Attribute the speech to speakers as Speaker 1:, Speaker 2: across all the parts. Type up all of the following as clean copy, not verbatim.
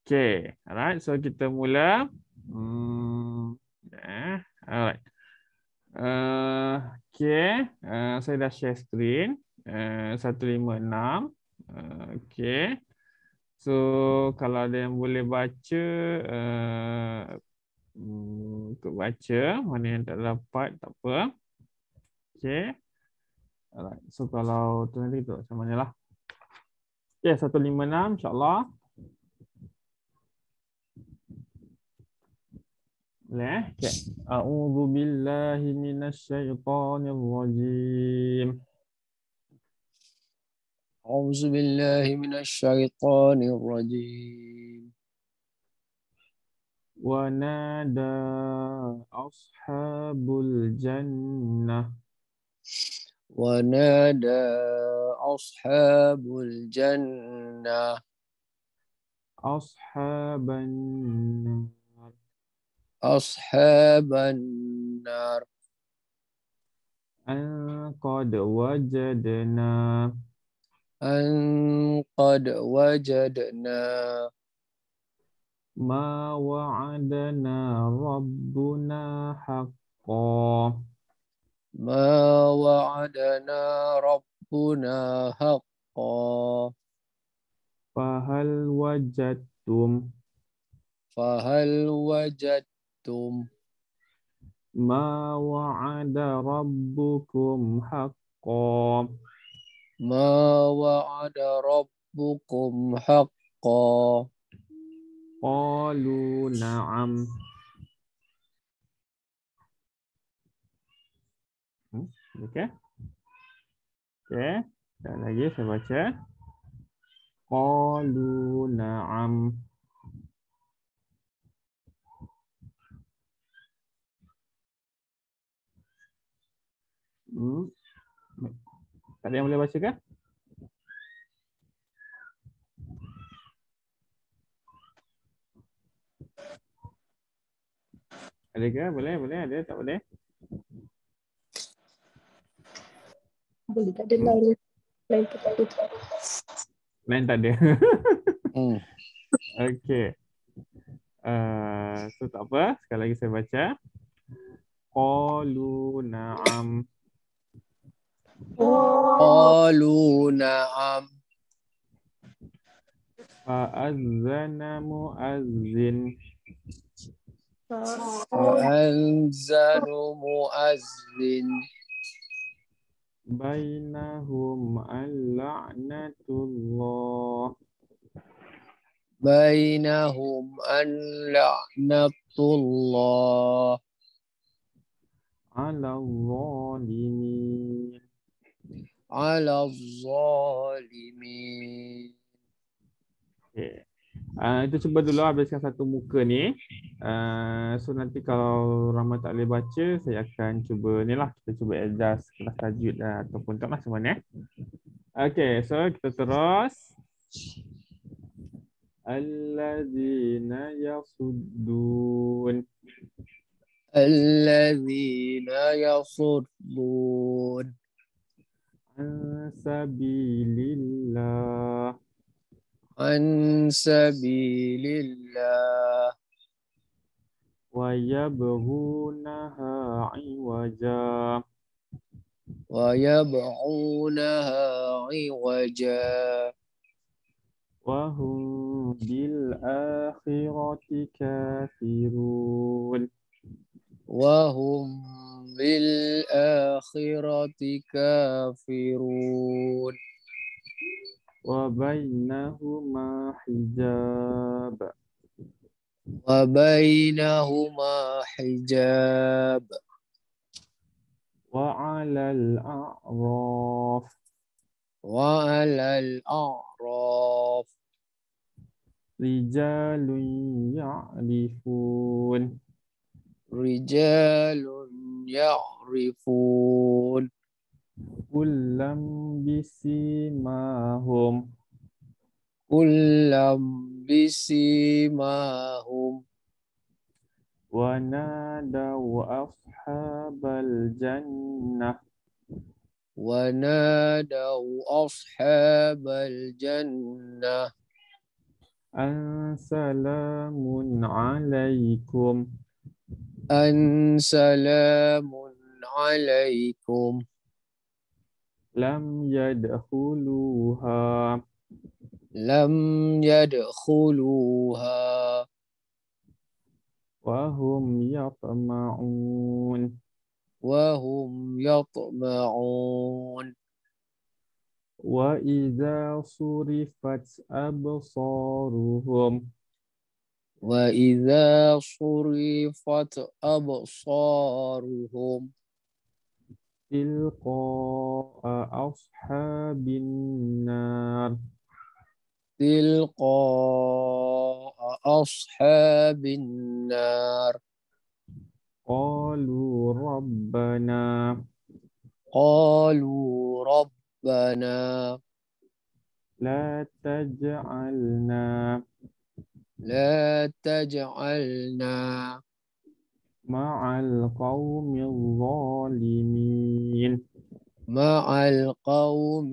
Speaker 1: Okay, alright. So kita mula. Alright. Okay, saya dah share screen. 156. Okay. So kalau ada yang boleh baca, untuk baca. Mana yang tak dapat, tak apa. Okay. Alright. So kalau tu nanti kita macam mana lah. Okay, 156 insyaAllah. Boleh? Okay. A'udzu billahi minasyaitonir rajim.
Speaker 2: أعوذ بالله من الشيطان الرجيم
Speaker 1: ونادى أصحاب الجنة
Speaker 2: ونادى أصحاب الجنة
Speaker 1: أصحاب النار
Speaker 2: أصحاب النار
Speaker 1: أن قد وجدنا
Speaker 2: أن قد وجدنا
Speaker 1: ما وعدنا ربنا حقا
Speaker 2: ما وعدنا ربنا حقا
Speaker 1: فهل وجدتم
Speaker 2: فهل وجدتم
Speaker 1: ما وعد ربكم حقا
Speaker 2: ما وعد ربكم حقا
Speaker 1: قالوا نعم Okey. Okey. Dan lagi saya baca. Qalu na'am. Tak ada yang boleh baca ke? Ada ke? Boleh, boleh. Ada, tak boleh?
Speaker 3: Boleh, tak ada lain. Lain tu tak ada.
Speaker 1: Lain tak ada. Okey. So tak apa. Sekali lagi saya baca. Qalu na'am.
Speaker 2: قالوا نعم
Speaker 1: Fa'azzana mu'azzin.
Speaker 2: فأذن مؤذن
Speaker 1: Bainahum al-la'natullah.
Speaker 2: بينهم أن لعنة الله
Speaker 1: Ala zalimin.
Speaker 2: على الظالمين.
Speaker 1: Okay. Itu cuba dulu habiskan satu muka ni. So nanti kalau ramai tak boleh baca, saya akan cuba ni lah. Kita cuba adjust kelas tajwid lah, ataupun tak lah macam mana. Okay, so kita terus. Alladzina yasuddun.
Speaker 2: الذين يصدون
Speaker 1: An sabilillah.
Speaker 2: عن سبيل الله
Speaker 1: Wa yabghunaha iwaja.
Speaker 2: ويبغونها عوجا
Speaker 1: Wahum bil akhirati kafirun.
Speaker 2: وهم بالآخرة كافرون
Speaker 1: Wa bainahuma hijab.
Speaker 2: وبينهما حجاب
Speaker 1: Wa 'alal a'raf.
Speaker 2: وعلى الأعراف
Speaker 1: Rijalun ya'rifun.
Speaker 2: رجال يعرفون
Speaker 1: Kullam bisimahum.
Speaker 2: كلا بسيماهم
Speaker 1: Wa nadaw ashabal jannah.
Speaker 2: ونادوا أصحاب الجنة
Speaker 1: Assalamun alaikum.
Speaker 2: أن سلام عليكم.
Speaker 1: Lam yadkhuluha.
Speaker 2: لم يدخلوها
Speaker 1: Wahum yatma'un.
Speaker 2: وهم يطمعون.
Speaker 1: Wa idza surifat absaruhum.
Speaker 2: وإذا صرفت أبصارهم
Speaker 1: Tilqa'a ashabin nar.
Speaker 2: تلقاء أصحاب النار
Speaker 1: Qalu rabbana.
Speaker 2: قالوا ربنا
Speaker 1: La taj'alna
Speaker 2: لا تجعلنا
Speaker 1: ma'al qawmil zalimin.
Speaker 2: مع القوم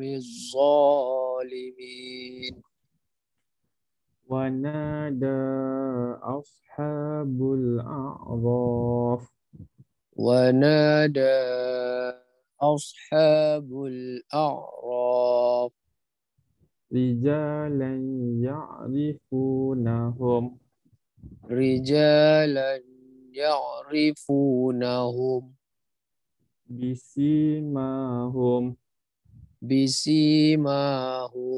Speaker 2: الظالمين.
Speaker 1: Wa nada ashabul a'raf.
Speaker 2: ونادى أصحاب الأعراف
Speaker 1: Rijalan ya'rifunahum.
Speaker 2: رجالا يعرفونهم
Speaker 1: Bisimahum.
Speaker 2: بسيماهم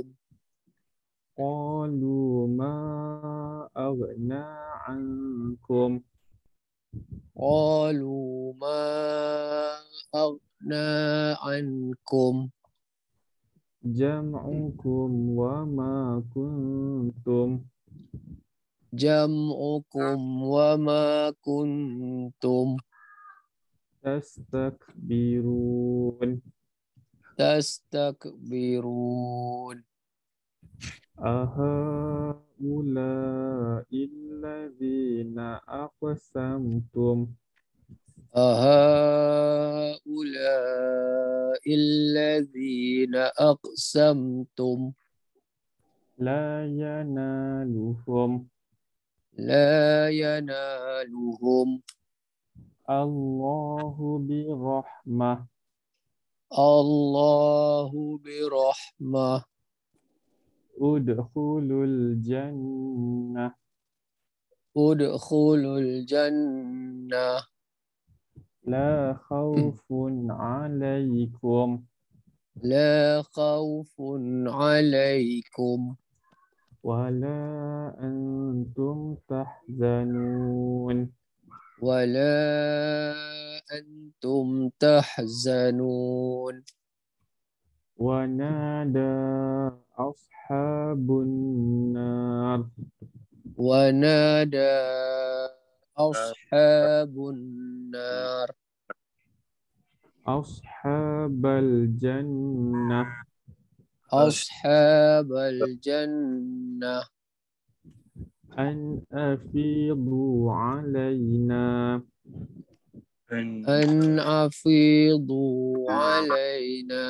Speaker 1: Qalu ma aghna ankum.
Speaker 2: قالوا ما أغنى عنكم
Speaker 1: Jam'ukum wa ma kuntum
Speaker 2: جمعكم وما كنتم
Speaker 1: tastakbirun.
Speaker 2: تستكبرون.
Speaker 1: Ahaula'il ladzina aqsamtum
Speaker 2: أهؤلاء الذين أقسمتم
Speaker 1: la yanaluhum
Speaker 2: لا ينالهم
Speaker 1: Allahu birahmah.
Speaker 2: الله برحمة.
Speaker 1: Udkhulul jannah
Speaker 2: ادخلوا الجنة
Speaker 1: la khawfun alaikum
Speaker 2: لا خوف عليكم
Speaker 1: wala antum tahzanun.
Speaker 2: ولا أنتم تحزنون.
Speaker 1: Wa nada ashabun nar
Speaker 2: ونادى أصحاب النار
Speaker 1: ashabal jannah
Speaker 2: أصحاب الجنة
Speaker 1: an afidu alaina
Speaker 2: أن أفيضوا علينا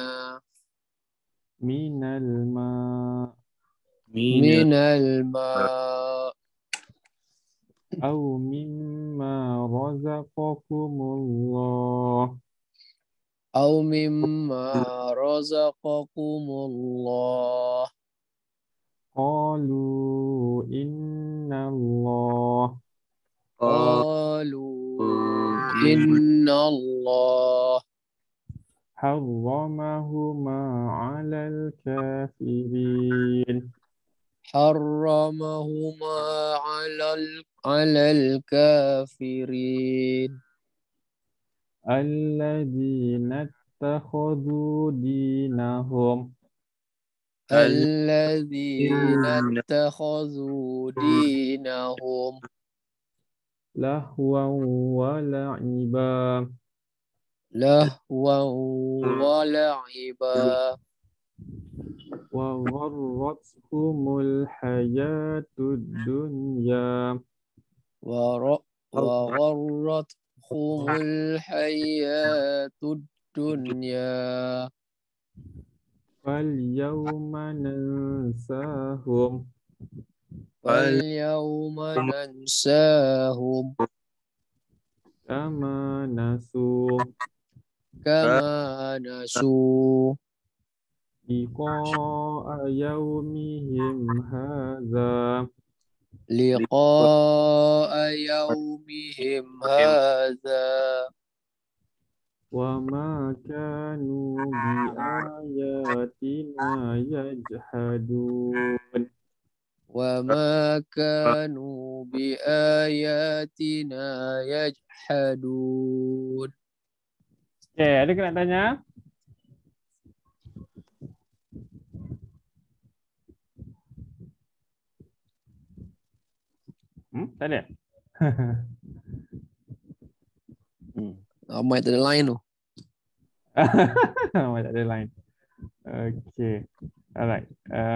Speaker 1: minal ma
Speaker 2: من الماء
Speaker 1: aw mimma razaqakumullah.
Speaker 2: أو مما رزقكم الله.
Speaker 1: Qalu inna Allah
Speaker 2: قالوا إن الله
Speaker 1: harramahuma 'alal kafirin.
Speaker 2: حرمهما على الكافرين.
Speaker 1: Alladzina ittakhadhu dinahum
Speaker 2: الذين اتخذوا دينهم
Speaker 1: lahwan wa la'iba
Speaker 2: لهوا ولعبا
Speaker 1: wa gharrathumul hayatud dunya
Speaker 2: وغرتهم الحياة الدنيا
Speaker 1: fal yawma nansahum
Speaker 2: فاليوم ننساهم
Speaker 1: Kama nasu
Speaker 2: كما نسوا
Speaker 1: liqa'a yaumihim hadza
Speaker 2: لقاء يومهم هذا
Speaker 1: wa ma kanu bi ayatina yajhadun.
Speaker 2: وما كانوا بآياتنا يجحدون.
Speaker 1: Okay, ada ke nak tanya? Tak ada?
Speaker 2: Ramai tak ada line tu.
Speaker 1: Tak ada line. Okay. Alright.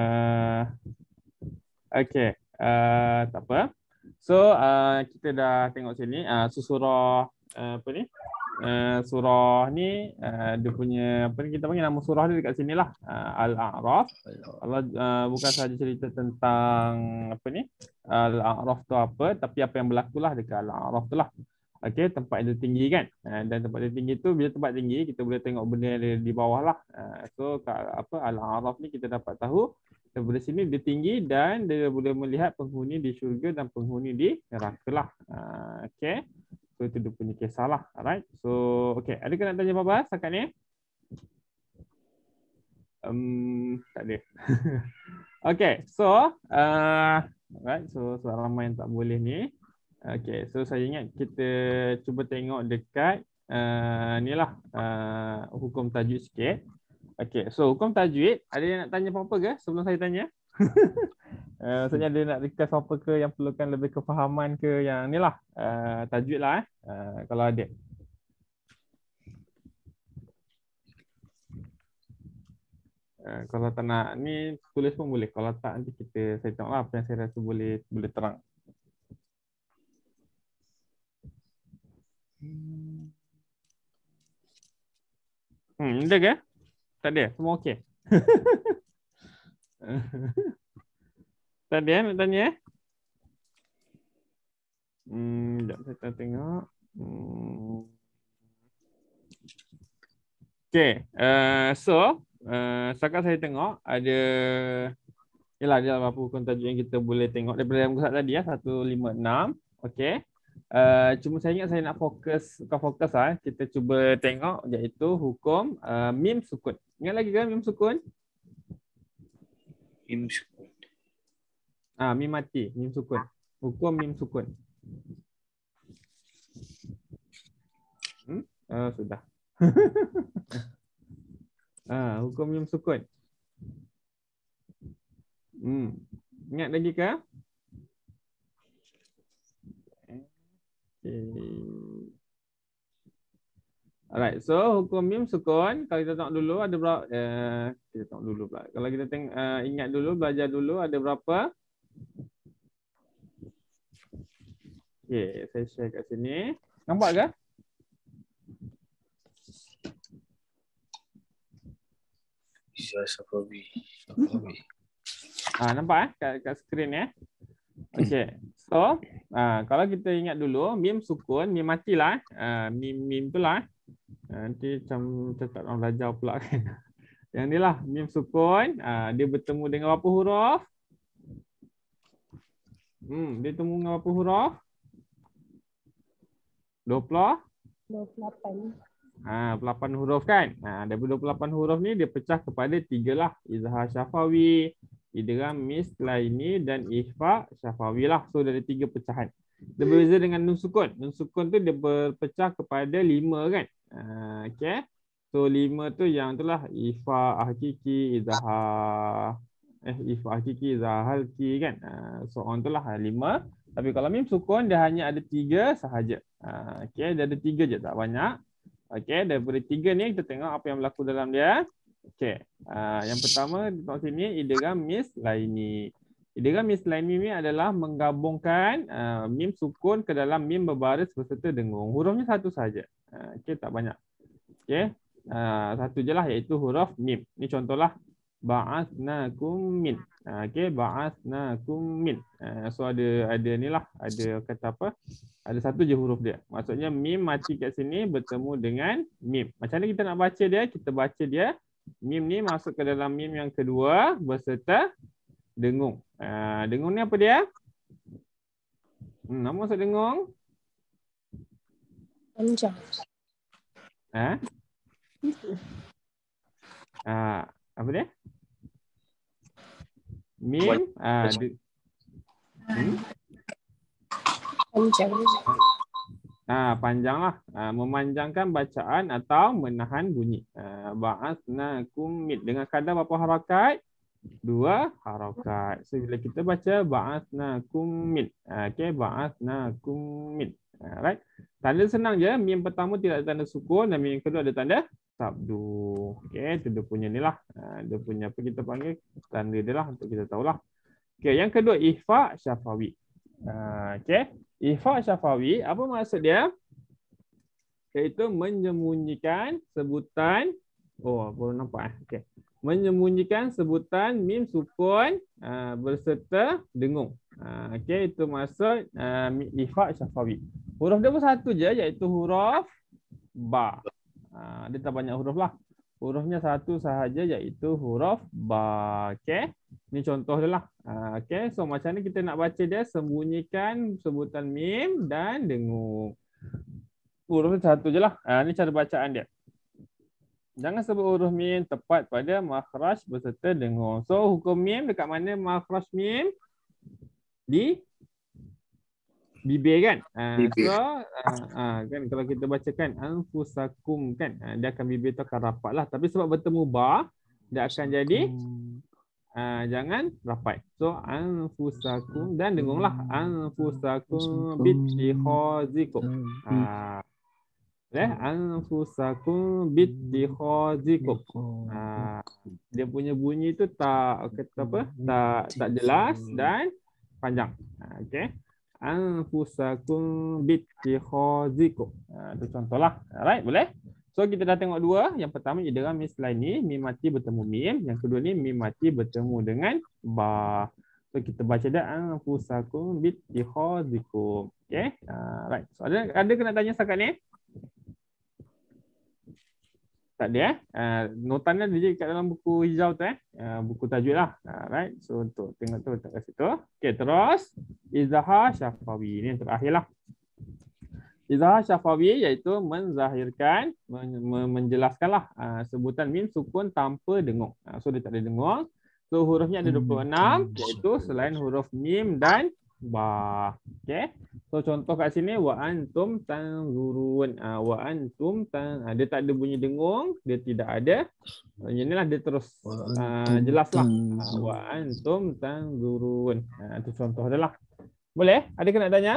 Speaker 1: Okay. Tak apa. So, kita dah tengok sini. Surah apa ni? Surah ni dia punya apa ni, kita panggil nama surah dia dekat sini lah. Al-A'raf. Allah bukan sahaja cerita tentang apa ni? Al-A'raf tu apa, tapi apa yang berlaku lah dekat Al-A'raf tu lah. Okey, tempat dia tinggi kan. Dan tempat dia tinggi tu, bila tempat tinggi kita boleh tengok benda yang ada di bawah lah. So apa Al-A'raf ni kita dapat tahu daripada sini dia tinggi dan dia boleh melihat penghuni di syurga dan penghuni di neraka lah. Okey. So itu dia punya kisah lah. Alright. So okey, ada ke nak tanya apa-apa setakat ni? Tak ada. Okay, so alright, so ramai yang tak boleh ni. Okay, so saya ingat kita cuba tengok dekat ni lah hukum tajwid sikit. Okay, so hukum tajwid, ada yang nak tanya apa-apa ke sebelum saya tanya? Maksudnya ada nak request apa ke yang perlukan lebih kefahaman ke yang ni lah tajwid lah kalau ada. Kalau tak nak ni tulis pun boleh. Kalau tak nanti saya tengoklah apa yang saya rasa boleh terang. Ada ke? Tak ada? Semua okey? Tak ada nak tanya? Sekejap saya tengok. Okay. So setakat saya tengok ada ialah ada beberapa hukum tajwid yang kita boleh tengok daripada muka surat tadi 156. Okey. Cuma saya ingat saya nak bukan fokus lah. Kita cuba tengok iaitu hukum mim sukun. Ingat lagi kan mim sukun?
Speaker 4: Mim sukun.
Speaker 1: Mim mati, mim sukun. Hukum mim sukun. Sudah. Hukum mim sukun. Ingat lagi ke? Alright, so hukum mim sukun kalau kita tengok dulu ada berapa kita tengok dulu pula. Kalau kita ingat dulu, belajar dulu ada berapa? Okey, saya share kat sini. Nampak ke?
Speaker 4: Safawi.
Speaker 1: Nampak kat skrin ya. Okey. So, kalau kita ingat dulu mim sukun, mim matilah. Mim tu lah. Nanti macam tak orang belajar pula kan. Yang ni lah mim sukun, dia bertemu dengan berapa huruf? Dia bertemu dengan berapa huruf?
Speaker 3: 28.
Speaker 1: 8 huruf kan. Daripada 28 huruf ni dia pecah kepada 3 lah. Izhar syafawi, idgham mislaini dan ikhfa syafawi lah. So ada 3 pecahan. Dia berbeza dengan nun sukun. Nun sukun tu dia berpecah kepada 5 kan. Okay. So 5 tu yang itulah ikhfa hakiki, izhar ikhfa hakiki, izhar halki kan. So on tu lah 5. Tapi kalau mim sukun dia hanya ada 3 sahaja. Okay, dia ada 3 je, tak banyak. Okay, daripada 3 ni kita tengok apa yang berlaku dalam dia. Okay, yang pertama tengok sini idgham mislaini. Idgham mislaini ni adalah menggabungkan mim sukun ke dalam mim berbaris berserta dengung. Hurufnya satu saja. Okay, tak banyak. Okay, satu je lah iaitu huruf mim. Ni contohlah Ba'atsnakum min. Okey, ba'atsnakum min. So ada ni lah, ada kata apa? Ada satu je huruf dia. Maksudnya mim mati kat sini bertemu dengan mim. Macam mana kita nak baca dia? Kita baca dia mim ni masuk ke dalam mim yang kedua berserta dengung. Dengung ni apa dia? Nama masuk dengung?
Speaker 3: Panjang.
Speaker 1: Apa dia? Mim
Speaker 3: Panjang.
Speaker 1: panjanglah. Memanjangkan bacaan atau menahan bunyi. Ba'atsnakum min dengan kadar berapa harakat? 2 harakat. So bila kita baca ba'atsnakum min. Okey, ba'atsnakum min. Right. Tanda senang je, mim pertama tidak ada tanda sukun dan mim kedua ada tanda sabdu. Okey, itu dia punya ni lah. Dia punya apa kita panggil tanda dia lah untuk kita tahulah. Okey, yang kedua ihfa syafawi. Okey, ihfa syafawi apa maksud dia? Iaitu menyembunyikan sebutan baru nampak okey. Menyembunyikan sebutan mim sukun berserta dengung. Okey, itu maksud ihfa syafawi. Huruf dia pun satu je iaitu huruf ba. Dia tak banyak huruf lah. Hurufnya satu sahaja iaitu huruf ba. Okey. Ini contoh dia lah. Okey, so macam ni kita nak baca dia, sembunyikan sebutan mim dan dengung. Huruf satu je lah. Ini cara bacaan dia. Jangan sebut huruf mim tepat pada makhraj berserta dengung. So hukum mim dekat mana makhraj mim? Di bibir kan. Kan kalau kita bacakan anfusakum kan, dia akan bibir tu akan rapat lah. Tapi sebab bertemu ba, dia akan jadi jangan rapat. So anfusakum dan dengunglah anfusakum bittikhazikum. Anfusakum bittikhazikum. Dia punya bunyi tu tak kata apa? Tak jelas dan panjang. Okey. Anfusakum bittikhazikum. Itu contohlah. Alright, boleh? So kita dah tengok dua. Yang pertama idgham mislain ni mim mati bertemu mim, yang kedua ni mim mati bertemu dengan ba. So kita baca dia anfusakum bittikhazikum. Okey. Right. So ada kena tanya setakat ni? Tak ada notan dia kat dalam buku hijau tu buku tajwid lah. Right. So untuk tengok tu letak kat situ. Okey, terus izhar syafawi. Ini yang terakhir lah. Izhar syafawi iaitu menzahirkan, menjelaskanlah sebutan mim sukun tanpa dengung. So dia tak ada dengung. So hurufnya ada 26 iaitu selain huruf mim dan ba. Okey. So contoh kat sini wa antum tanzurun. Wa antum dia tak ada bunyi dengung, dia tidak ada. Inilah dia terus jelaslah. Wa antum tanzurun. Itu contoh dia lah. Boleh? Ada kena tanya?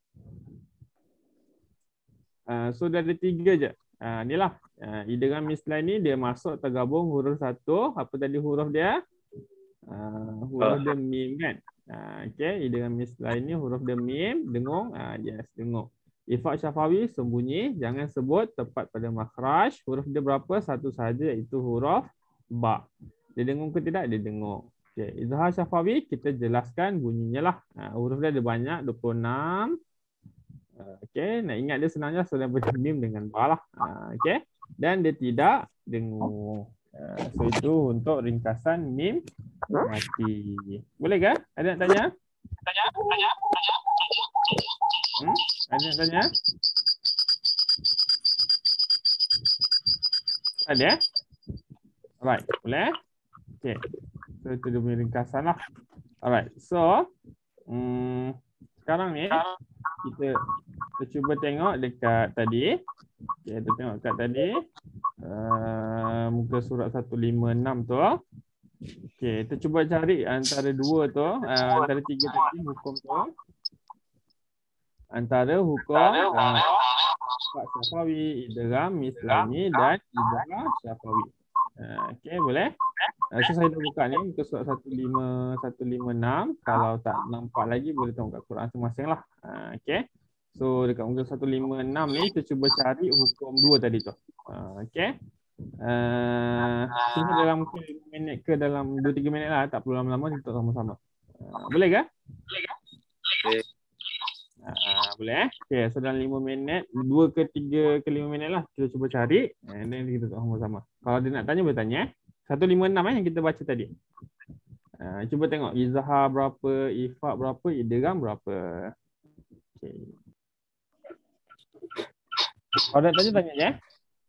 Speaker 1: So dah ada 3 je. Inilah idgham mislain ni dia masuk tergabung huruf satu. Apa tadi huruf dia? Huruf dia mim kan? Okey, idgham mislain ni huruf dia mim, dengung, yes, dengung. Ihfa syafawi sembunyi, jangan sebut tepat pada makhraj. Huruf dia berapa? Satu sahaja iaitu huruf ba. Dia dengung ke tidak? Dia dengung. Okey, izhar syafawi kita jelaskan bunyinya lah. Huruf dia ada banyak, 26. Okey, nak ingat dia senangnya sudah bermim dengan ba lah. Okey, dan dia tidak dengung. So itu untuk ringkasan mim mati. Boleh ke? Ada nak tanya? Ada nak tanya? Ada? Alright, boleh? Okay. So itu dia punya ringkasan lah. Alright, so sekarang ni kita cuba tengok dekat tadi. Okay, kita tengok dekat tadi. Muka surat 156 tu. Okey, kita cuba cari antara dua tu, antara 3 tadi hukum tu. Antara hukum syafawi, idgham mislaini dan izhar syafawi. Okey, boleh? So saya dah buka ni muka surat 156. Kalau tak nampak lagi boleh tengok kat Quran masing-masing lah. Okey. So dekat muka 156 ni kita cuba cari hukum 2 tadi tu. Okey. Cuma dalam mungkin 5 minit ke dalam 2-3 minit lah. Tak perlu lama-lama, kita sama-sama. Boleh ke?
Speaker 4: Boleh.
Speaker 1: Boleh Okay, so dalam 5 minit, 2 ke 3 ke 5 minit lah kita cuba cari. And then kita tengok sama-sama. Kalau dia nak tanya, boleh tanya. 156 yang kita baca tadi. Cuba tengok izhar berapa, ifak berapa, idgham berapa. Okay. Kalau nak tanya, tanya je.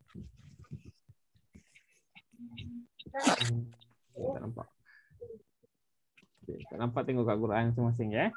Speaker 1: Tak nampak. Okay, tak nampak, tengok kat Quran masing-masing ya.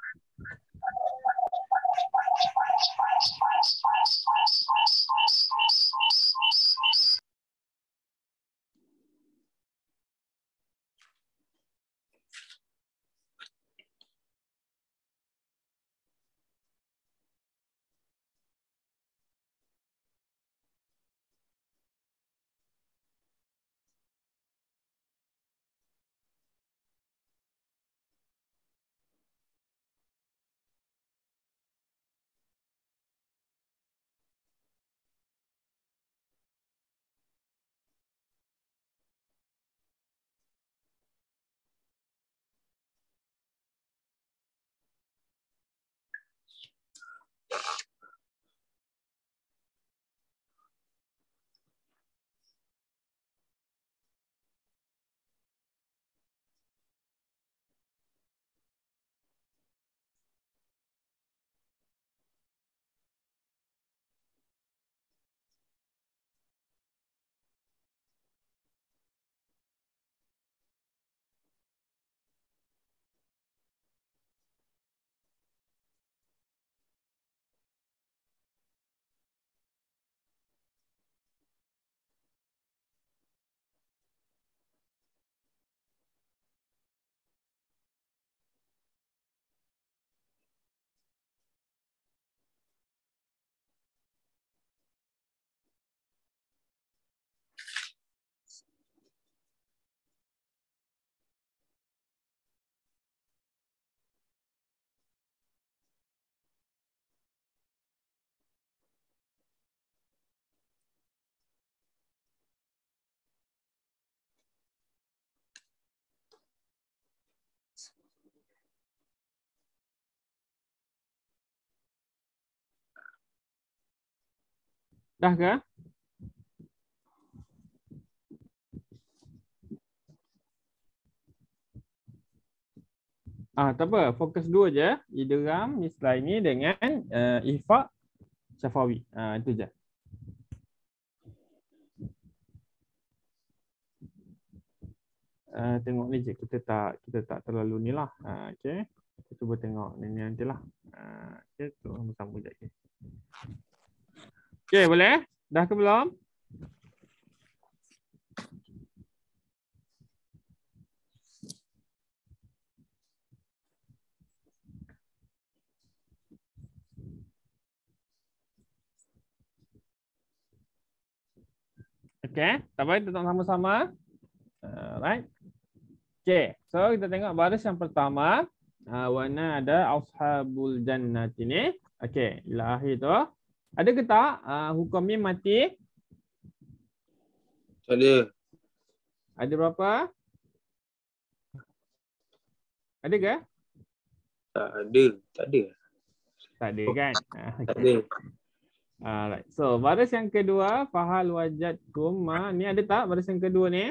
Speaker 1: Dah ke? Tak apa, fokus dua je. Idgham, mislaini dengan ifak, syafawi. Itu je. Tengok ni je, kita tak terlalu ni lah. Okay. Kita cuba tengok ni nantilah. Okay, tu sama-sama je. Okay, boleh? Dah ke belum? Okay, tak apa, kita tengok sama-sama. Right. Okay, so kita tengok baris yang pertama. Warna ada ashabul jannat ini. Okay, ila akhir tu. Ada ke tak hukum mim mati?
Speaker 4: Tak ada.
Speaker 1: Ada berapa? Ada ke?
Speaker 4: Tak ada. Tak ada.
Speaker 1: Tak ada kan?
Speaker 4: Tak ada.
Speaker 1: Alright. So, baris yang kedua, fahal wajadkum. Ni ada tak baris yang kedua ni?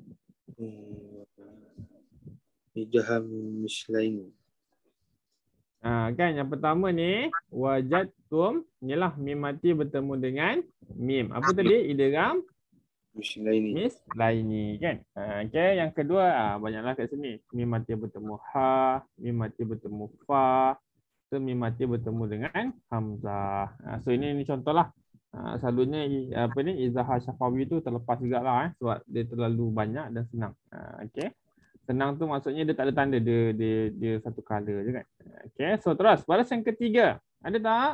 Speaker 4: Idgham mislaini.
Speaker 1: Kan yang pertama ni wajadkum, inilah mim mati bertemu dengan mim. Apa tadi? Idgham mislaini kan. Okay, yang kedua banyaklah kat sini. Mim mati bertemu ha, mim mati bertemu fa, mim mati bertemu dengan hamzah. So ini contohlah. Selalunya izhar syafawi tu terlepas jugalah sebab dia terlalu banyak dan senang. Okay. Senang tu maksudnya dia tak ada tanda, dia satu color je kan. Okay, so terus baris yang ketiga. Ada tak?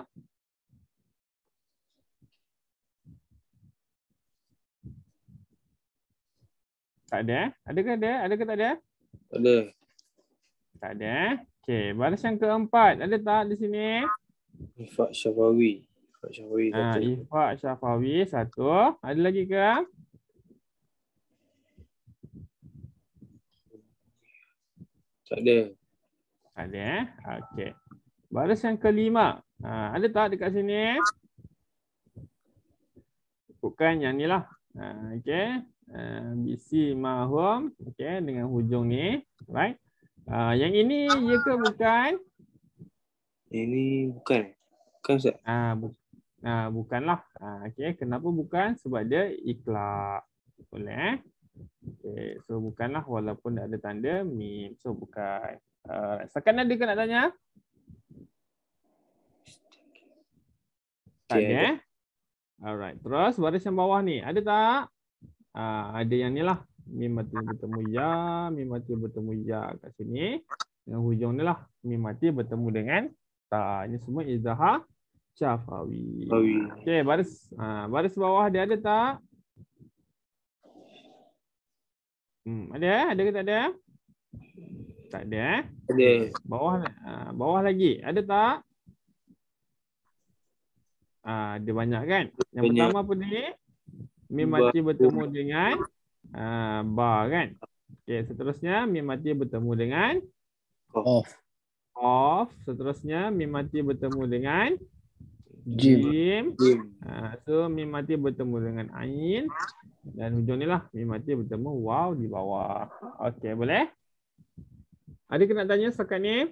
Speaker 1: Tak ada? Ada ke ada? Ada ke tak ada?
Speaker 4: Tak ada.
Speaker 1: Tak ada. Okay, baris yang keempat. Ada tak di sini?
Speaker 4: Ifak syafawi. Ifak syafawi satu.
Speaker 1: Ifak syafawi satu. Ada lagi ke?
Speaker 4: Tak ada.
Speaker 1: Ada Okey. Baris yang kelima. Ada tak dekat sini? Bukan yang ni lah. Okey. Bisi mahum. Okey, dengan hujung ni. Right. Yang ini ya ke bukan?
Speaker 4: Ini bukan. Bukan Ustaz.
Speaker 1: Bukanlah. Okey, kenapa bukan? Sebab dia iklaq. Boleh. Okey, so bukanlah walaupun ada tanda mim. So bukan. Sekarang ada ke nak tanya? Tak ada. Alright. Terus baris yang bawah ni. Ada tak? Ada yang ni lah. Mim mati bertemu ya. Mim mati bertemu ya kat sini. Yang hujung ni lah. Mim mati bertemu dengan ta. Ini semua izhar syafawi. Okey, baris bawah dia ada tak? Ada? Ada ke tak ada? Tak ada.
Speaker 4: Ada.
Speaker 1: Bawah lagi. Ada tak? Ada banyak kan? Yang
Speaker 4: Banyak.
Speaker 1: pertama apa ni? Mim mati bertemu dengan ba kan? Okey, seterusnya mim mati bertemu dengan
Speaker 2: Off.
Speaker 1: Seterusnya mim mati bertemu dengan
Speaker 2: Jim.
Speaker 1: So mim mati bertemu dengan ain. Dan hujung ni lah mim mati bertemu waw di bawah. Okey, boleh? Ada ke nak tanya setakat ni?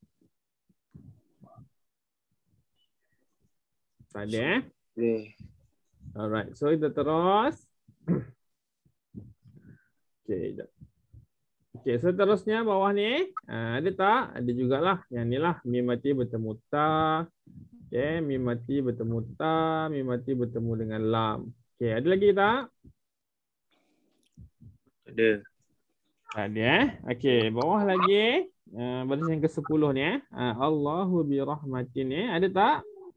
Speaker 1: Tak ada. Alright, so kita terus. Okey, seterusnya bawah ni ada tak? Ada jugalah. Yang ni lah mim mati bertemu ta. Okey, mim mati bertemu ta, mim mati bertemu dengan lam. Okey, ada lagi tak?
Speaker 4: Ada.
Speaker 1: Tak ada. Okey, bawah lagi baris yang ke-10 ni Allahu bi rahmatin ni ada tak?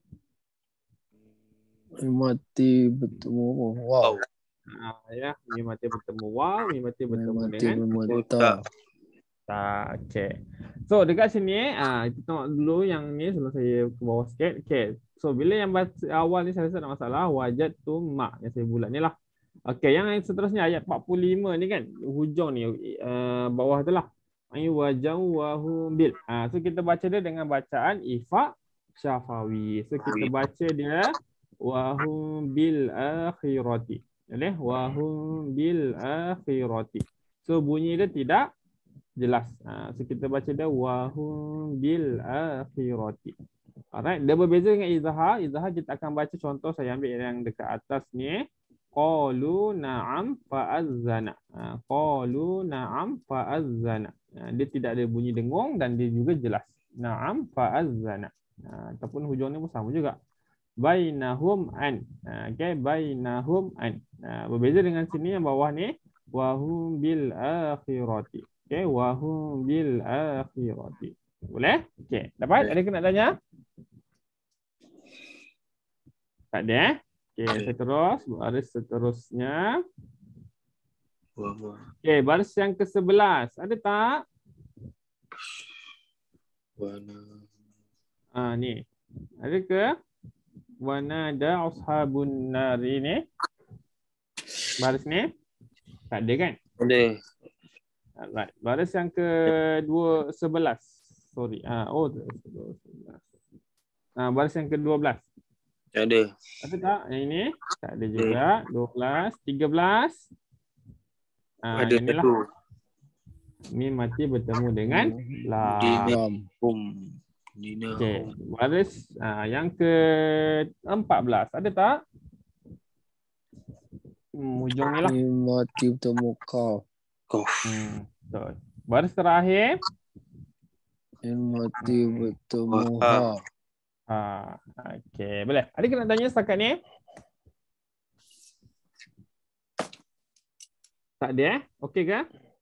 Speaker 2: Mati bertemu wow.
Speaker 1: Ya, mim mati bertemu waw, mim mati bertemu
Speaker 2: Mati
Speaker 1: dengan
Speaker 2: bertemu ta.
Speaker 1: tak. Okey. So dekat sini kita tengok dulu yang ni sebelum saya ke bawah sikit. Okey. So bila yang awal ni saya rasa tak masalah, wajadtum ma yang saya bulat ni lah. Okey, yang seterusnya ayat 45 ni kan, hujung ni bawah tu lah. Ai wajahu bil. So kita baca dia dengan bacaan ifa syafawi. So kita baca dia wahum bil akhirati. Boleh? Wahum bil akhirati. So bunyi dia tidak jelas. So kita baca dia wahum bil akhirati. Alright, dia berbeza dengan izhar. Izhar kita akan baca contoh, saya ambil yang dekat atas ni. Qalu na'am fa'azzana. Qalu na'am fa'azzana. Dia tidak ada bunyi dengung dan dia juga jelas. Na'am fa'azzana. Ataupun hujung ni pun sama juga. Bainahum an. Okay, bainahum an. Berbeza dengan sini yang bawah ni. Wahum bil akhirati. Okay, wahum bil akhirati. Boleh? Okay, dapat? Ada ke nak tanya? Tak ada? Okay, saya terus. Baris seterusnya. Okay, baris yang ke-11. Ada tak? Ni. Ada ke? Wanada ashabun nari ni. Baris ni. Tak ada kan?
Speaker 4: Ada.
Speaker 1: Alright. Baris yang ke-11. Sorry. 11. Baris yang ke-12.
Speaker 4: Tak ada.
Speaker 1: Ada tak? Yang ini? Tak ada juga. 12. 13.
Speaker 4: Ada
Speaker 1: inilah.
Speaker 4: satu.
Speaker 1: Mim mati bertemu dengan lam. Okay. Baris yang ke-14. Ada tak? Hujung ni lah.
Speaker 2: Mati bertemu kau.
Speaker 1: Baris terakhir.
Speaker 2: Mati bertemu ha.
Speaker 1: Okay, boleh. Ada kena tanya setakat ni? Tak ada Okey ke?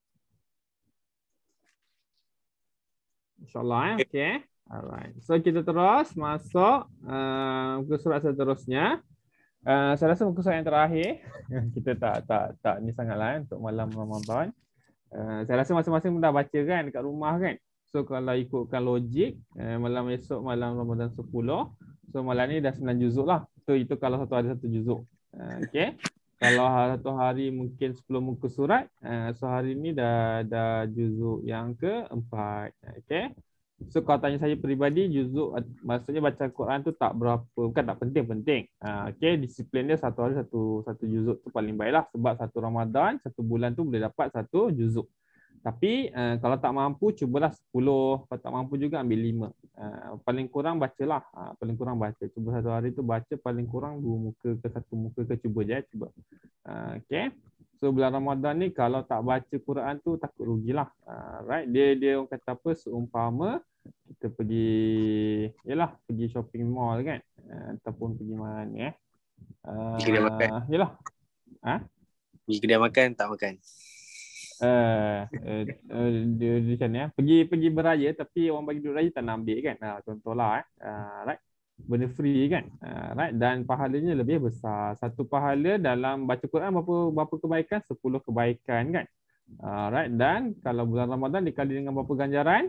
Speaker 1: InsyaAllah okey. Alright. So kita terus masuk ke surat seterusnya. Saya rasa muka surat yang terakhir. Kita tak ni sangatlah untuk malam Ramadan. Saya rasa masing-masing dah baca kan dekat rumah kan. So kalau ikutkan logik, malam esok malam Ramadan 10. So malam ni dah 9 juzuk lah. So itu kalau satu ada 1 juzuk. Okay. Kalau satu hari mungkin 10 muka surat, sehari ni dah juzuk yang keempat. Okay. So kalau tanya saya peribadi, juzuk maksudnya baca Quran tu tak berapa, bukan tak penting-penting. Okay, disiplin dia satu hari satu juzuk tu paling baik lah. Sebab satu Ramadan, satu bulan tu boleh dapat satu juzuk. Tapi kalau tak mampu, cubalah 10. Kalau tak mampu juga ambil 5. Paling kurang bacalah. Paling kurang baca. Cuba satu hari tu baca paling kurang 2 muka ke 1 muka ke. Cuba je. Cuba. Okay. So bulan Ramadan ni kalau tak baca Quran tu takut rugilah. Right. Dia orang kata apa, seumpama kita pergi shopping mall kan. Ataupun pergi mana
Speaker 4: Pergi kedai makan.
Speaker 1: Yalah.
Speaker 4: Pergi kedai makan, tak makan.
Speaker 1: Dia macam ni pergi beraya tapi orang bagi duit raya tak nak ambil kan, contohlah right, benda free kan, right, dan pahalanya lebih besar. Satu pahala dalam baca Quran berapa kebaikan? 10 kebaikan kan, right. Dan kalau bulan Ramadan dikali dengan berapa ganjaran?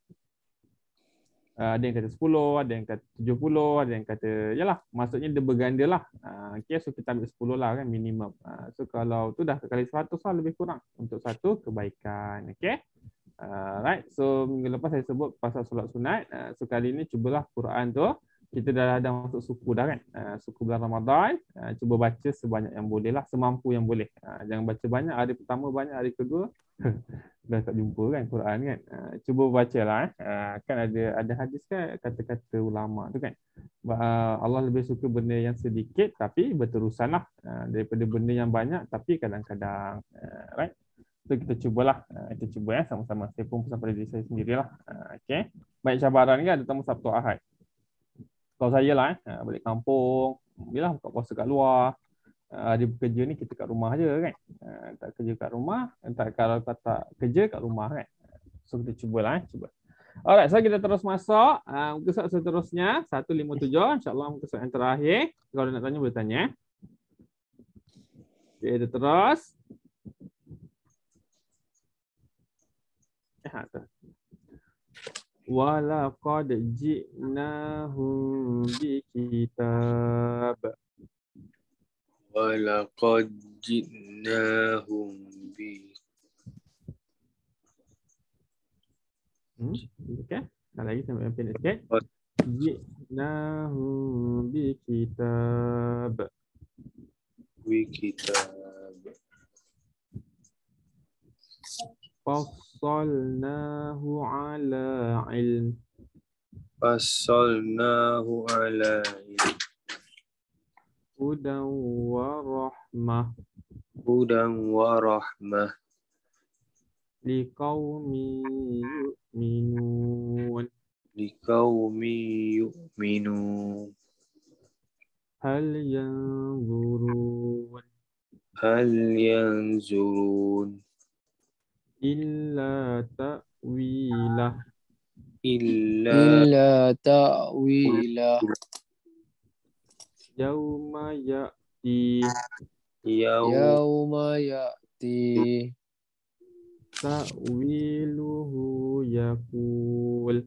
Speaker 1: Ada yang kata 10, ada yang kata 70, ada yang kata yalah, maksudnya dia berganda lah. Okay, so kita ambil 10 lah kan minimum. So kalau tu dah kali 100 lah lebih kurang untuk satu kebaikan. Okay. Right. So minggu lepas saya sebut pasal solat sunat. So kali ni cubalah Quran tu. Kita dah masuk suku dah kan. Suku bulan Ramadan. Cuba baca sebanyak yang boleh lah. Semampu yang boleh. Jangan baca banyak. Hari pertama banyak. Hari kedua dah tak jumpa kan Quran kan. Cuba bacalah. Kan ada hadis kan kata-kata ulama tu kan. Allah lebih suka benda yang sedikit tapi berterusan lah. Daripada benda yang banyak tapi kadang-kadang. Right. So kita cubalah. Kita cuba sama-sama. Saya pun pesan pada diri saya sendirilah. Okay. Baik cabaran kan datang Sabtu Ahad. Kalau saya lah balik kampung, bila buka puasa kat luar, dia bekerja ni kita kat rumah je kan. Tak kerja kat rumah, kalau tak kerja kat rumah kan. So kita cubalah. Cuba. Alright, so kita terus masuk muka surat seterusnya 157, insya-Allah muka surat yang terakhir. Kalau nak tanya boleh tanya. Okay, kita terus. Walaqad ji'nahum bikitab.
Speaker 4: Walaqad ji'nahum bi.
Speaker 1: Okay. Sekali lagi sampai yang pendek sikit. Ji'nahum bikitab.
Speaker 4: Bikitab.
Speaker 1: Fassalnahu ala ilm.
Speaker 4: Fassalnahu ala ilm.
Speaker 1: Hudan wa rahmah.
Speaker 4: Hudan wa rahmah.
Speaker 1: Liqaumi yu'minun.
Speaker 4: Liqaumi yu'minun.
Speaker 1: Hal yanzurun.
Speaker 4: Hal yanzurun.
Speaker 1: Illa ta'wilah.
Speaker 2: Illa ta'wilah.
Speaker 1: Yauma ya'ti.
Speaker 2: Yauma ya'ti.
Speaker 1: Ta'wiluhu yaqul.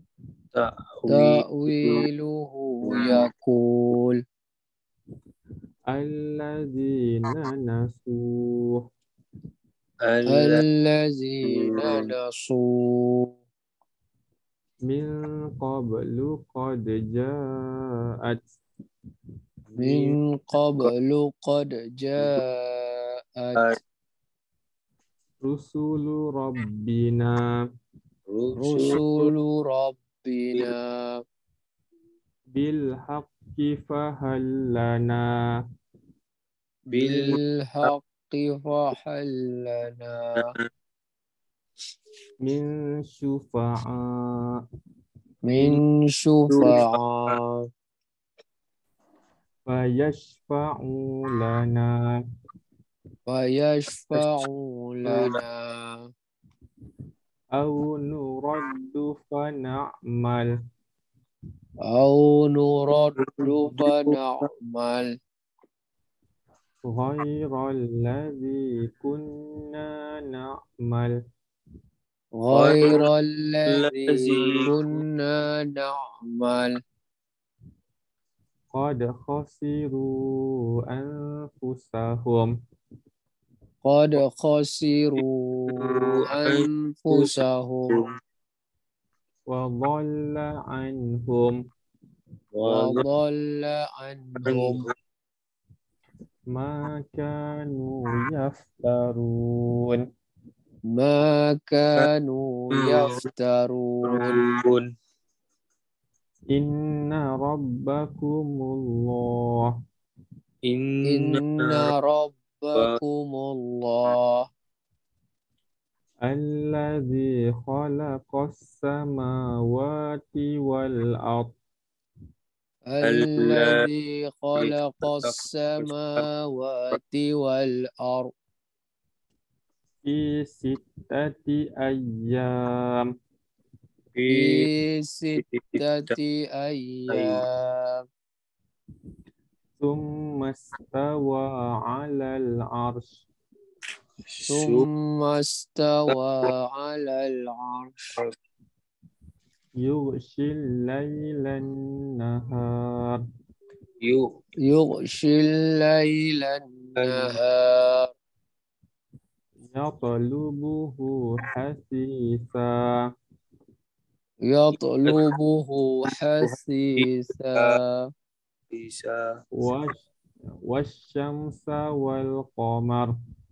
Speaker 2: Ta'wiluhu yaqul.
Speaker 1: Alladzina nasuh.
Speaker 2: Allazina nasu.
Speaker 1: Min qablu qad ja'at.
Speaker 2: Min qablu qad ja'at.
Speaker 1: Rusulu Rabbina.
Speaker 2: Rusulu Rabbina.
Speaker 1: Bil haqqi fahallana.
Speaker 2: Bil haqqi fahallana.
Speaker 1: Min syufa'a.
Speaker 2: Min syufa'a.
Speaker 1: Fayashfa'u lana.
Speaker 2: Fayashfa'u lana.
Speaker 1: Au nuraddu fana'mal.
Speaker 2: Au nuraddu fana'mal.
Speaker 1: Ghairal ladzi kunna na'mal.
Speaker 2: Ghairal ladzi kunna na'mal.
Speaker 1: قد خسروا أنفسهم
Speaker 2: قد خسروا أنفسهم
Speaker 1: وضل عنهم
Speaker 2: وضل عنهم
Speaker 1: ما كانوا يفترون
Speaker 2: ما كانوا يفترون
Speaker 1: إن ربكم الله
Speaker 2: إن ربكم الله
Speaker 1: الذي خلق السماوات والأرض
Speaker 2: الذي خلق السماوات والأرض
Speaker 1: في 6 أيام
Speaker 2: في 6 أيام
Speaker 1: ثم استوى على العرش
Speaker 2: ثم استوى على العرش
Speaker 1: يغشي الليل النهار
Speaker 2: يغشي الليل النهار
Speaker 1: يطلبه حثيثا
Speaker 2: يطلبه حثيثا
Speaker 1: والشمس والقمر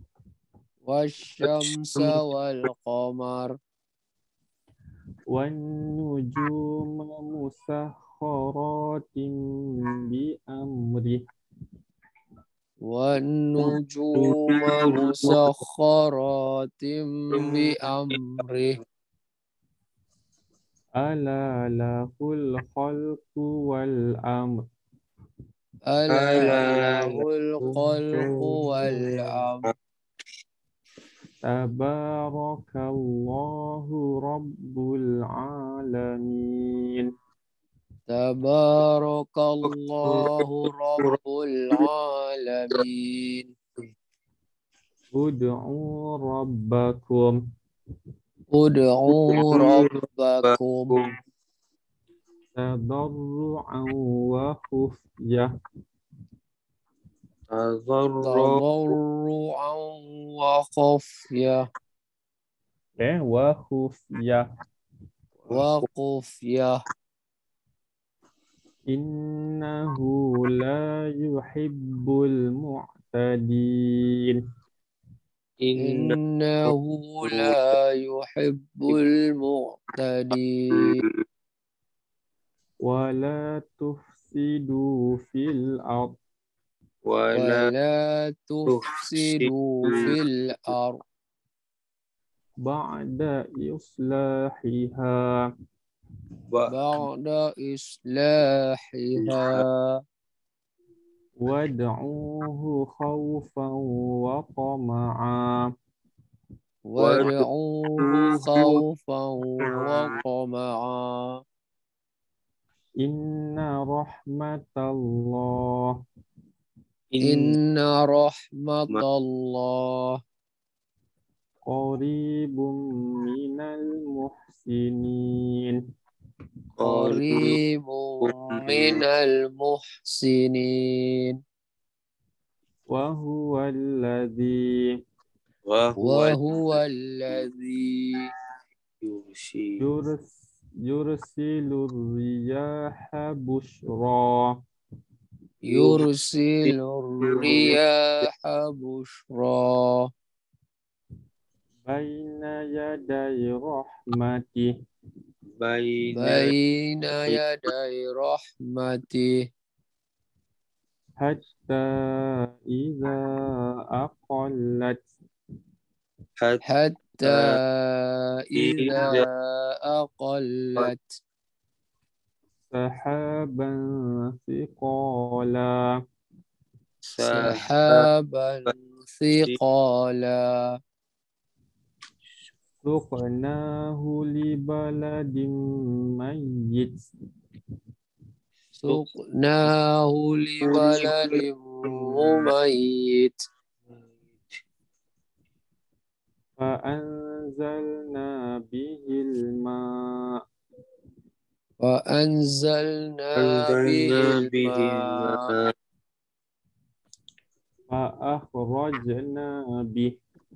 Speaker 2: والشمس والقمر
Speaker 1: والنجوم مسخرات بأمره
Speaker 2: والنجوم مسخرات بأمره
Speaker 1: ألا له الخلق والأمر
Speaker 2: ألا له الخلق والأمر
Speaker 1: تبارك الله رب العالمين
Speaker 2: تبارك الله رب العالمين
Speaker 1: ادعوا ربكم
Speaker 2: ادعوا ربكم
Speaker 1: تضرعا وخفية
Speaker 2: تضرعا وخفية وخفية
Speaker 1: إنه لا يحب المعتدين
Speaker 2: إنه لا يحب المعتدين
Speaker 1: ولا تفسدوا في الأرض
Speaker 2: ولا تفسدوا في الأرض
Speaker 1: بعد إصلاحها
Speaker 2: بعد إصلاحها
Speaker 1: وادعوه خوفا وطمعا
Speaker 2: وادعوه خوفا وطمعا
Speaker 1: إن رحمة الله
Speaker 2: إن رحمة الله
Speaker 1: قريب من المحسنين
Speaker 2: قريب من المحسنين
Speaker 1: وهو الذي يرسل الرياح بشرا
Speaker 2: يرسل الرياح بشرا
Speaker 1: بين يدي رحمته
Speaker 2: بين يدي رحمته
Speaker 1: حتى إذا أقلت
Speaker 2: حتى إذا أقلت
Speaker 1: سحابا ثقالا
Speaker 2: سحابا ثقالا
Speaker 1: سقناه لبلد ميت
Speaker 2: سقناه لبلد مميت
Speaker 1: فأنزلنا به الماء
Speaker 2: وأنزلنا به
Speaker 4: أنزلنا به
Speaker 2: الماء
Speaker 4: الماء
Speaker 1: فأخرجنا به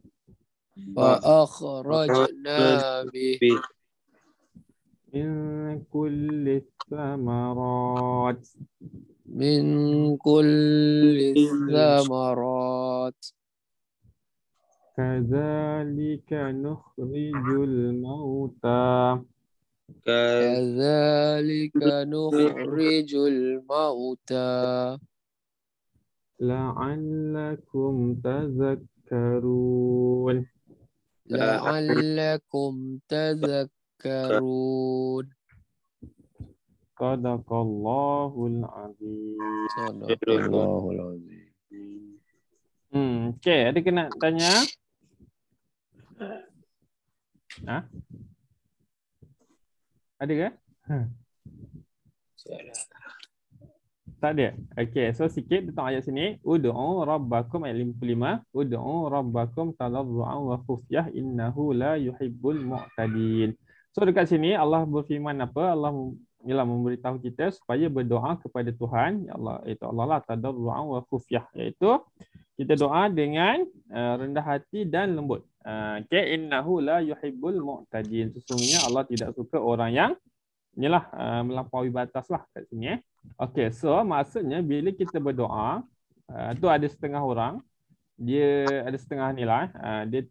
Speaker 2: فأخرجنا به
Speaker 1: من كل الثمرات
Speaker 2: من كل الثمرات
Speaker 1: كذلك نخرج الموتى
Speaker 2: كذلك نخرج الموتى
Speaker 1: لعلكم تذكرون.
Speaker 2: لعلكم تذكرون.
Speaker 1: Sadaqallahul azim.
Speaker 2: Sadaqallahul azim.
Speaker 1: Okey, ada kena tanya? Ha? Ada ke? Tak ada. Okey, so sikit tentang ayat sini. Ud'u rabbakum ayat 55. Ud'u rabbakum tadarruan wa khufyah innahu la yuhibbul mu'tadin. So dekat sini Allah berfirman apa? Allah ialah memberitahu kita supaya berdoa kepada Tuhan, ya Allah, itu Allah lah tadarruan wa khufyah, iaitu kita doa dengan rendah hati dan lembut. Okey, innahu la yuhibbul mu'tadin. Sesungguhnya Allah tidak suka orang yang inilah melampaui batas lah kat sini. Okey, so maksudnya bila kita berdoa, tu ada setengah orang, dia ada setengah ni lah, dia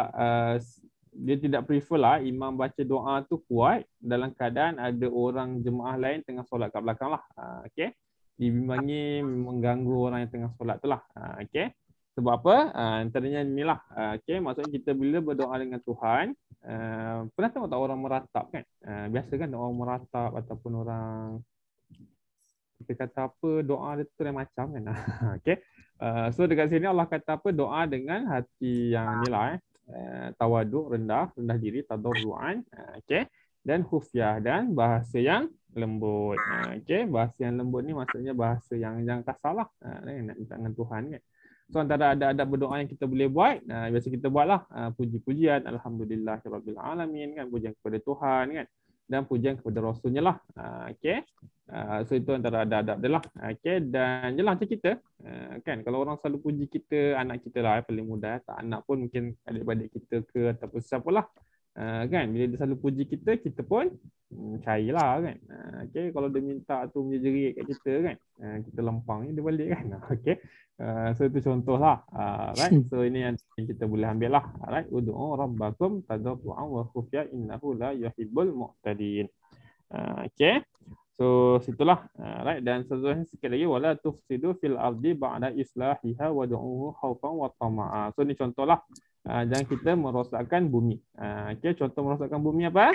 Speaker 1: tidak prefer lah imam baca doa tu kuat dalam keadaan ada orang jemaah lain tengah solat kat belakang lah. Okey, dibimbangi mengganggu orang yang tengah solat tu lah. Okey, sebab apa? Antaranya inilah. Okey, maksudnya kita bila berdoa dengan Tuhan, pernah tengok tak orang meratap kan? Biasa kan orang meratap ataupun orang kita kata apa doa dia tu lain macam kan. Okey. So dekat sini Allah kata apa, doa dengan hati yang inilah tawaduk, rendah diri, tadarruan, okey, dan khufyah dan bahasa yang lembut. Okey, bahasa yang lembut ni maksudnya bahasa yang jangan kasar lah, nak minta dengan Tuhan kan. So antara ada berdoa yang kita boleh buat, biasa kita buatlah puji-pujian alhamdulillahirabbil alamin kan, pujian kepada Tuhan kan, dan pujian kepada Rasulnya lah. Okey. So itu antara adab-adab dia lah. Okey, dan jelah macam kita kan, kalau orang selalu puji kita, anak kita lah paling mudah, tak anak pun mungkin adik-adik kita ke ataupun siapalah, kan, bila dia selalu puji kita, kita pun cairlah kan. Okey, kalau dia minta tu menjerit kat kita kan, kita lempang dia balik kan. Okey. So itu contohlah. Right. So ini yang kita boleh ambil lah. Right. Ud'u rabbakum tadarruan wa khufya innahu la yuhibbul mu'tadin. Okey. So situlah. Right. Dan seterusnya sikit lagi, wala tufsidu fil ardi ba'da islahiha wad'uhu khaufan wa tama'a. So ini contohlah. Jangan kita merosakkan bumi. Okey, contoh merosakkan bumi apa?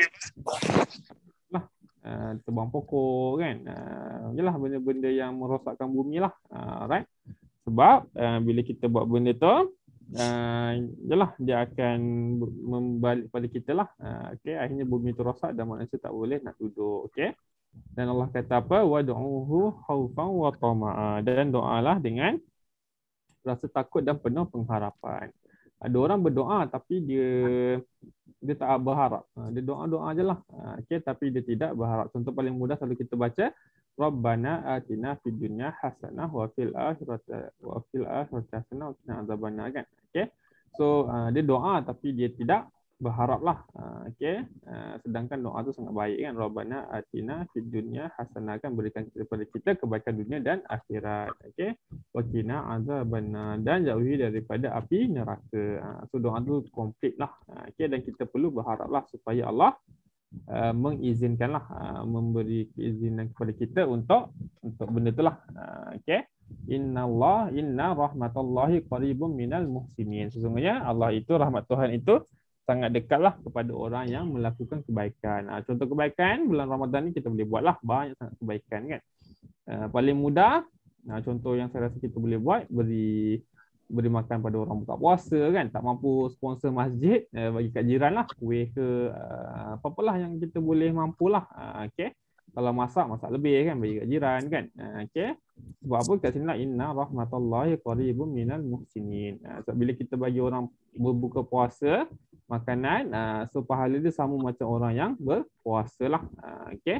Speaker 1: Tebang pokok kan. Yalah benda-benda yang merosakkan bumi lah. Right. Sebab bila kita buat benda tu, yalah dia akan membalik pada kita lah. Okey, akhirnya bumi tu rosak dan manusia tak boleh nak duduk. Okey. Dan Allah kata apa? Wad'uhu khaufan wa tama'a. Dan doalah dengan rasa takut dan penuh pengharapan. Ada orang berdoa tapi dia tak berharap. Dia doa-doa je lah. Okay, tapi dia tidak berharap. Contoh paling mudah selalu kita baca, Rabbana atina fid dunya hasanah wa fil akhirati hasanah wa qina adzabannar kan. Okay. So dia doa tapi dia tidak berharap lah. Okay. Sedangkan doa tu sangat baik kan. Rabbana atina fid dunya hasanah, kan, berikan kepada kita kebaikan dunia dan akhirat. Okay. Wa qina adzabannar, dan jauhi daripada api neraka. So doa tu komplit lah. Okay. Dan kita perlu berharap lah supaya Allah mengizinkanlah, memberi keizinan kepada kita untuk benda itulah. Okey. Inna rahmatallahi qaribun minal muhsinin. Sesungguhnya Allah itu, rahmat Tuhan itu sangat dekatlah kepada orang yang melakukan kebaikan. Contoh kebaikan bulan Ramadan ni kita boleh buatlah banyak sangat kebaikan kan. Paling mudah, contoh yang saya rasa kita boleh buat, beri makan pada orang buka puasa kan, tak mampu sponsor masjid, bagi kat jiran lah, kuih ke apa-apalah yang kita boleh mampulah. Okey, kalau masak lebih kan, bagi kat jiran kan. Okey, sebab apa kat sini lah, inna rahmatallahi qaribun minal muhsinin. So bila kita bagi orang berbuka puasa makanan, so pahala dia sama macam orang yang berpuasa lah. Okey,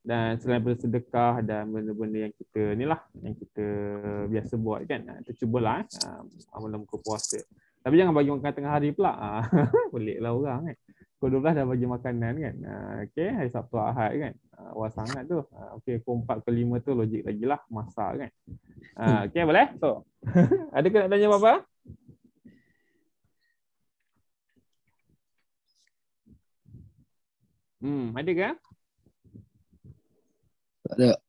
Speaker 1: Dan selain bersedekah dan benda-benda yang kita ni lah, yang kita biasa buat kan. Kita cubalah amalan buka puasa. Tapi jangan bagi makan tengah hari pula. Peliklah orang kan. Pukul 12 dah bagi makanan kan. Okey, hari Sabtu Ahad kan. Awal sangat tu. Okey, pukul 4 ke 5 tu logik lagi lah masak kan. Okey, boleh? So, ada ke nak tanya apa-apa? Ada ke?
Speaker 2: Tak ada.